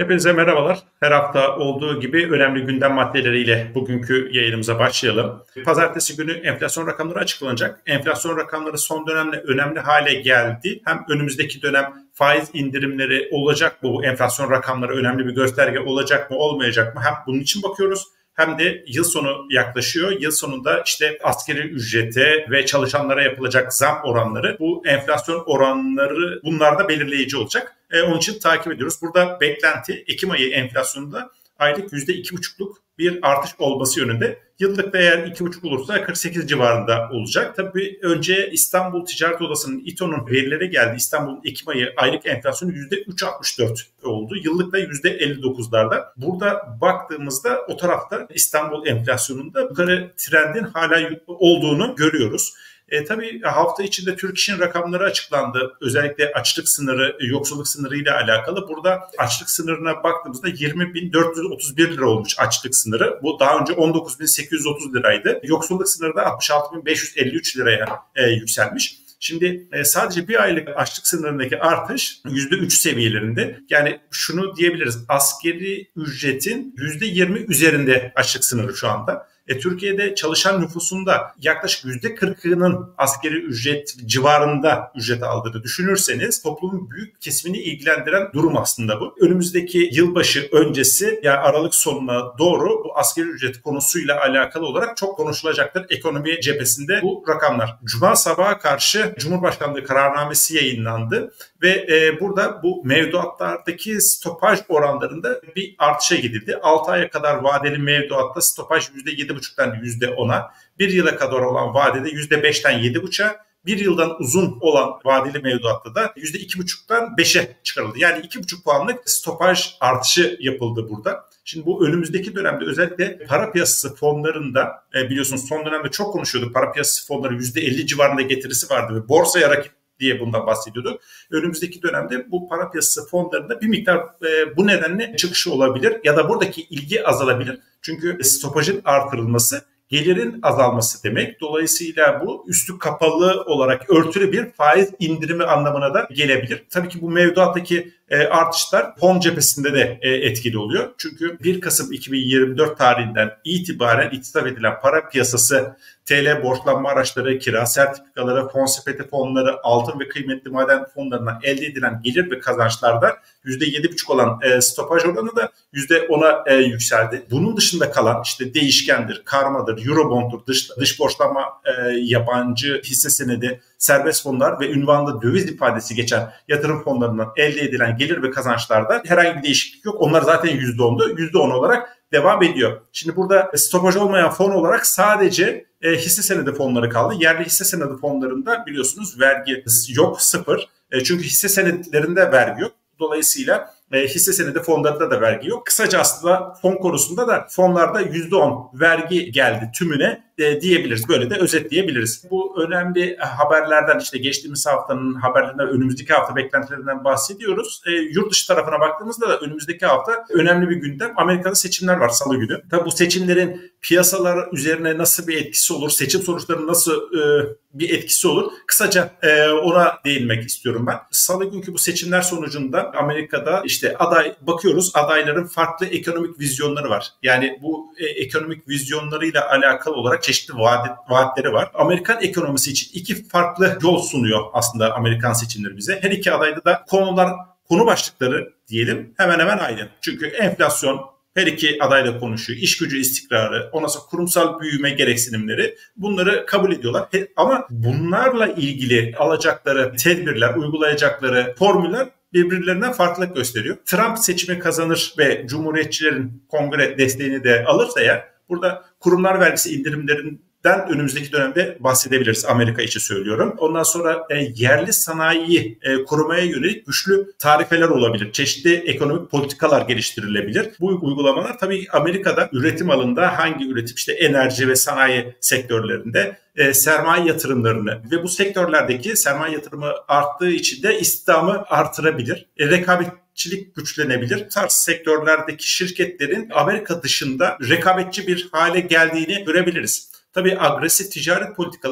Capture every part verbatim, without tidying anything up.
Hepinize merhabalar. Her hafta olduğu gibi önemli gündem maddeleriyle bugünkü yayınımıza başlayalım. Pazartesi günü enflasyon rakamları açıklanacak. Enflasyon rakamları son dönemde önemli hale geldi. Hem önümüzdeki dönem faiz indirimleri olacak mı? Bu enflasyon rakamları önemli bir gösterge olacak mı, olmayacak mı? Hem bunun için bakıyoruz. Hem de yıl sonu yaklaşıyor. Yıl sonunda işte asgari ücrete ve çalışanlara yapılacak zam oranları, bu enflasyon oranları bunlar da belirleyici olacak. E, onun için takip ediyoruz. Burada beklenti Ekim ayı enflasyonunda aylık yüzde iki buçukluk bir artış olması yönünde. Yıllık değer iki buçuk olursa kırk sekiz civarında olacak. Tabii önce İstanbul Ticaret Odası'nın İTO'nun verileri geldi. İstanbul'un Ekim ayı aylık enflasyonu yüzde üç virgül altmış dört oldu. Yıllık da yüzde elli dokuzlarda. Burada baktığımızda o tarafta İstanbul enflasyonunda yukarı trendin hala olduğunu görüyoruz. E, tabii hafta içinde Türk İş'in rakamları açıklandı. Özellikle açlık sınırı, yoksulluk sınırı ile alakalı. Burada açlık sınırına baktığımızda yirmi bin dört yüz otuz bir lira olmuş açlık sınırı. Bu daha önce on dokuz bin sekiz yüz otuz liraydı. Yoksulluk sınırı da altmış altı bin beş yüz elli üç liraya e, yükselmiş. Şimdi e, sadece bir aylık açlık sınırındaki artış yüzde üç seviyelerinde. Yani şunu diyebiliriz, asgari ücretin yüzde yirmi üzerinde açlık sınırı şu anda. E, Türkiye'de çalışan nüfusunda yaklaşık yüzde kırkının asgari ücret civarında ücret aldığını düşünürseniz toplumun büyük kesimini ilgilendiren durum aslında bu. Önümüzdeki yılbaşı öncesi, yani Aralık sonuna doğru bu asgari ücret konusuyla alakalı olarak çok konuşulacaktır ekonomi cephesinde bu rakamlar. Cuma sabaha karşı Cumhurbaşkanlığı kararnamesi yayınlandı ve e, burada bu mevduatlardaki stopaj oranlarında bir artışa gidildi. altı aya kadar vadeli mevduatta stopaj yüzde yedi buçuktan yüzde ona, bir yıla kadar olan vadede yüzde beşten yedi buçuğa, bir yıldan uzun olan vadeli mevduatta da yüzde iki buçuktan beşe çıkarıldı. Yani iki buçuk puanlık stopaj artışı yapıldı burada. Şimdi bu önümüzdeki dönemde özellikle para piyasası fonlarında e, biliyorsunuz son dönemde çok konuşuyorduk. Para piyasası fonları yüzde elli civarında getirisi vardı ve borsaya rakip diye bundan bahsediyorduk. Önümüzdeki dönemde bu para piyasası fonlarında bir miktar e, bu nedenle çıkışı olabilir ya da buradaki ilgi azalabilir. Çünkü stopajın artırılması gelirin azalması demek. Dolayısıyla bu üstü kapalı olarak örtülü bir faiz indirimi anlamına da gelebilir. Tabii ki bu mevduattaki e, artışlar fon cephesinde de e, etkili oluyor. Çünkü bir Kasım iki bin yirmi dört tarihinden itibaren itisaf edilen para piyasası, T L borçlanma araçları, kira sertifikaları, fon sepeti fonları, altın ve kıymetli maden fonlarından elde edilen gelir ve kazançlarda yüzde yedi buçuk olan e, stopaj oranı da yüzde ona e, yükseldi. Bunun dışında kalan işte değişkendir, karmadır, eurobonddur, dış, dış borçlanma, e, yabancı hisse senedi, serbest fonlar ve ünvanlı döviz ifadesi geçen yatırım fonlarından elde edilen gelir ve kazançlarda herhangi bir değişiklik yok. Onlar zaten yüzde ondu. yüzde on olarak devam ediyor. Şimdi burada stopaj olmayan fon olarak sadece e, hisse senedi fonları kaldı. Yerli hisse senedi fonlarında biliyorsunuz vergi yok, sıfır. E, çünkü hisse senetlerinde vergi yok. Dolayısıyla e, hisse senedi fonlarında da vergi yok. Kısaca aslında fon konusunda da fonlarda yüzde on vergi geldi tümüne e, diyebiliriz. Böyle de özetleyebiliriz. Bu önemli haberlerden, işte geçtiğimiz haftanın haberlerinden, önümüzdeki hafta beklentilerinden bahsediyoruz. E, yurt dışı tarafına baktığımızda da önümüzdeki hafta önemli bir gündem. Amerika'da seçimler var salı günü. Tabii bu seçimlerin piyasalar üzerine nasıl bir etkisi olur? Seçim sonuçlarının nasıl e, bir etkisi olur? Kısaca e, ona değinmek istiyorum ben. Salı günkü bu seçimler sonucunda Amerika'da işte aday bakıyoruz, adayların farklı ekonomik vizyonları var. Yani bu e, ekonomik vizyonlarıyla alakalı olarak çeşitli vaat, vaatleri var. Amerikan ekonomisi için iki farklı yol sunuyor aslında Amerikan seçimleri bize. Her iki adayda da konular, konu başlıkları diyelim hemen hemen aynı. Çünkü enflasyon, her iki aday da konuşuyor. İş gücü istikrarı, ondan sonra kurumsal büyüme gereksinimleri, bunları kabul ediyorlar. Ama bunlarla ilgili alacakları tedbirler, uygulayacakları formüller birbirlerinden farklılık gösteriyor. Trump seçimi kazanır ve Cumhuriyetçilerin kongre desteğini de alırsa eğer, burada kurumlar vergisi indirimlerinden önümüzdeki dönemde bahsedebiliriz. Amerika için söylüyorum. Ondan sonra e, yerli sanayiyi e, korumaya yönelik güçlü tarifeler olabilir. Çeşitli ekonomik politikalar geliştirilebilir. Bu uygulamalar tabii Amerika'da üretim alanında hangi üretim, işte enerji ve sanayi sektörlerinde e, sermaye yatırımlarını ve bu sektörlerdeki sermaye yatırımı arttığı için de istihdamı artırabilir. E, rekabetçilik güçlenebilir. Bu tarz sektörlerdeki şirketlerin Amerika dışında rekabetçi bir hale geldiğini görebiliriz. Tabii agresif ticaret politikaları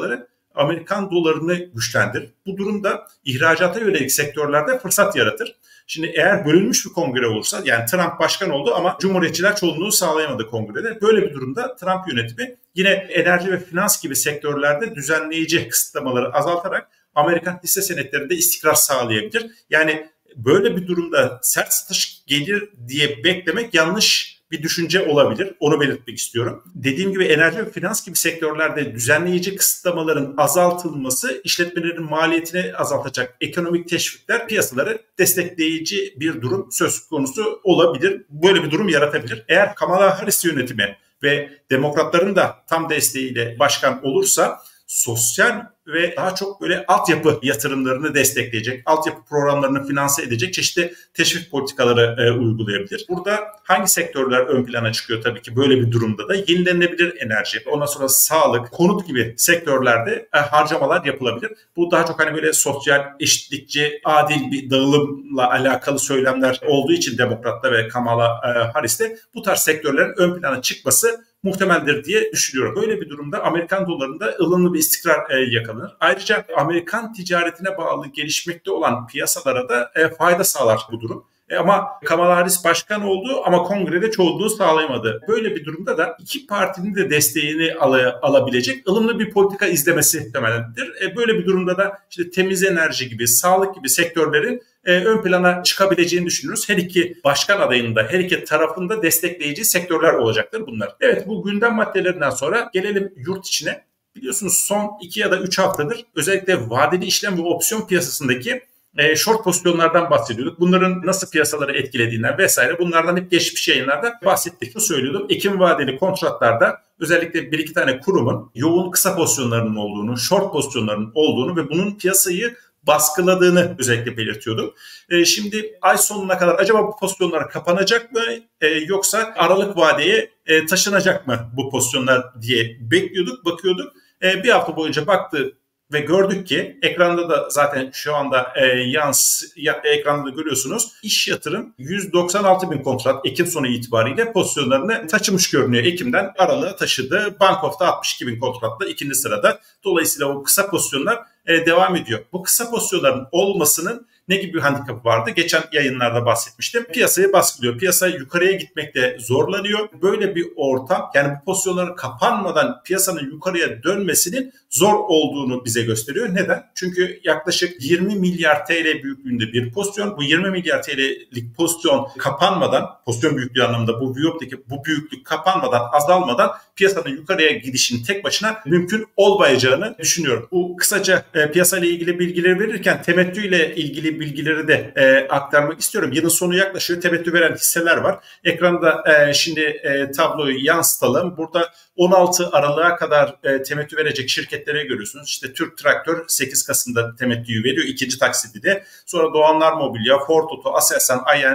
Amerikan dolarını güçlendirir. Bu durumda ihracata yönelik sektörlerde fırsat yaratır. Şimdi eğer bölünmüş bir kongre olursa, yani Trump başkan oldu ama Cumhuriyetçiler çoğunluğu sağlayamadı kongrede. Böyle bir durumda Trump yönetimi yine enerji ve finans gibi sektörlerde düzenleyici kısıtlamaları azaltarak Amerikan hisse senetlerinde istikrar sağlayabilir. Yani böyle bir durumda sert satış gelir diye beklemek yanlış bir düşünce olabilir. Onu belirtmek istiyorum. Dediğim gibi enerji ve finans gibi sektörlerde düzenleyici kısıtlamaların azaltılması işletmelerin maliyetini azaltacak ekonomik teşvikler piyasaları destekleyici bir durum söz konusu olabilir. Böyle bir durum yaratabilir. Eğer Kamala Harris yönetimi ve demokratların da tam desteğiyle başkan olursa sosyal ve daha çok böyle altyapı yatırımlarını destekleyecek, altyapı programlarını finanse edecek çeşitli teşvik politikaları e, uygulayabilir. Burada hangi sektörler ön plana çıkıyor tabii ki böyle bir durumda da? Yenilenebilir enerji, ondan sonra sağlık, konut gibi sektörlerde e, harcamalar yapılabilir. Bu daha çok hani böyle sosyal, eşitlikçi, adil bir dağılımla alakalı söylemler olduğu için Demokrat'ta ve Kamala e, Harris'te bu tarz sektörlerin ön plana çıkması muhtemeldir diye düşünüyorum. Böyle bir durumda Amerikan dolarında ılımlı bir istikrar e, yakalanır. Ayrıca Amerikan ticaretine bağlı gelişmekte olan piyasalara da e, fayda sağlar bu durum. E, ama Kamala Harris başkan oldu ama kongrede çoğunluğu sağlayamadı. Böyle bir durumda da iki partinin de desteğini al- alabilecek ılımlı bir politika izlemesi muhtemeldir. E, böyle bir durumda da işte temiz enerji gibi, sağlık gibi sektörlerin e, ön plana çıkabileceğini düşünüyoruz. Her iki başkan adayında, her iki tarafında destekleyici sektörler olacaktır bunlar. Evet, bu gündem maddelerinden sonra gelelim yurt içine. Biliyorsunuz son iki ya da üç haftadır özellikle vadeli işlem ve opsiyon piyasasındaki e, short pozisyonlardan bahsediyorduk. Bunların nasıl piyasaları etkilediğinden vesaire bunlardan hep geçmiş yayınlarda bahsettik. Bu söylüyordum. Ekim vadeli kontratlarda özellikle bir iki tane kurumun yoğun kısa pozisyonlarının olduğunu, short pozisyonlarının olduğunu ve bunun piyasayı baskıladığını özellikle belirtiyordum. E, şimdi ay sonuna kadar acaba bu pozisyonlar kapanacak mı e, yoksa aralık vadeye e, taşınacak mı bu pozisyonlar diye bekliyorduk, bakıyorduk. E, bir hafta boyunca baktı ve gördük ki ekranda da zaten şu anda e, yans ya, ekranda da görüyorsunuz. İş Yatırım yüz doksan altı bin kontrat Ekim sonu itibariyle pozisyonlarını taşımış görünüyor. Ekim'den aralığa taşıdı. Bank of'ta altmış iki bin kontratla ikinci sırada. Dolayısıyla o kısa pozisyonlar e, devam ediyor. Bu kısa pozisyonların olmasının ne gibi bir handikapı vardı? Geçen yayınlarda bahsetmiştim. Piyasayı baskılıyor. Piyasa yukarıya gitmekte zorlanıyor. Böyle bir ortam, yani bu pozisyonların kapanmadan piyasanın yukarıya dönmesinin zor olduğunu bize gösteriyor. Neden? Çünkü yaklaşık yirmi milyar T L büyüklüğünde bir pozisyon. Bu yirmi milyar T L'lik pozisyon kapanmadan, pozisyon büyüklüğü anlamında bu Viyop'taki bu büyüklük kapanmadan, azalmadan piyasanın yukarıya gidişinin tek başına mümkün olmayacağını düşünüyorum. Bu kısaca e, piyasayla ilgili bilgileri verirken temettü ile ilgili bilgileri de e, aktarmak istiyorum. Yılın sonu yaklaşıyor. Temettü veren hisseler var. Ekranda e, şimdi e, tabloyu yansıtalım. Burada on altı Aralık'a kadar e, temettü verecek şirketlere görüyorsunuz. İşte Türk Traktör sekiz Kasım'da temettüyü veriyor. İkinci taksidi de. Sonra Doğanlar Mobilya, Ford Oto, Aselsan, Ayen,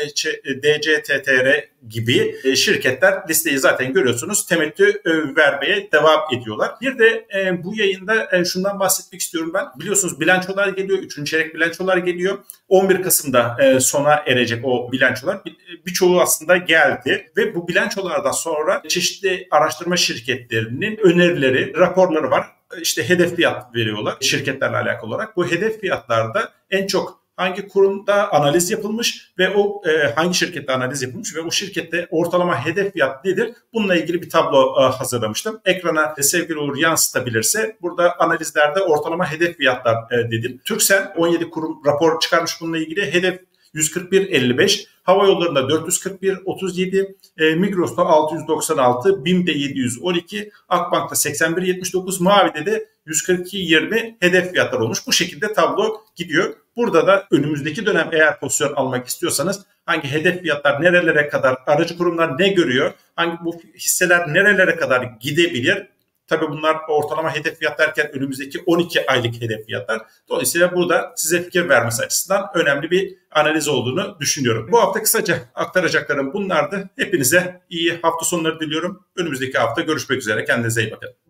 D C T T R gibi e, şirketler listeyi zaten görüyorsunuz. Temettü e, vermeye devam ediyorlar. Bir de e, bu yayında e, şundan bahsetmek istiyorum ben. Biliyorsunuz bilançolar geliyor. Üçüncü çeyrek bilançolar geliyor. on bir Kasım'da e, sona erecek o bilançolar. Bir, birçoğu aslında geldi ve bu bilançolardan sonra çeşitli araştırma şirketlerinin önerileri, raporları var. İşte hedef fiyat veriyorlar şirketlerle alakalı olarak. Bu hedef fiyatlarda en çok hangi kurumda analiz yapılmış ve o e, hangi şirkette analiz yapılmış ve o şirkette ortalama hedef fiyat nedir? Bununla ilgili bir tablo e, hazırlamıştım. Ekrana e, sevgili Uğur yansıtabilirse burada analizlerde ortalama hedef fiyatlar e, dedim. Türksel on yedi kurum rapor çıkarmış bununla ilgili. Hedef yüz kırk bir elli beş, hava yollarında dört yüz kırk bir otuz yedi, e, Migros'ta altı yüz doksan altı, BİM'de yedi yüz on iki, Akbank'ta seksen bir yetmiş dokuz, Mavi'de de yüz kırk iki yirmi hedef fiyatlar olmuş. Bu şekilde tablo gidiyor. Burada da önümüzdeki dönem eğer pozisyon almak istiyorsanız hangi hedef fiyatlar nerelere kadar, aracı kurumlar ne görüyor, hangi bu hisseler nerelere kadar gidebilir? Tabii bunlar ortalama hedef fiyat derken önümüzdeki on iki aylık hedef fiyatlar. Dolayısıyla burada size fikir vermesi açısından önemli bir analiz olduğunu düşünüyorum. Bu hafta kısaca aktaracaklarım bunlardı. Hepinize iyi hafta sonları diliyorum. Önümüzdeki hafta görüşmek üzere. Kendinize iyi bakın.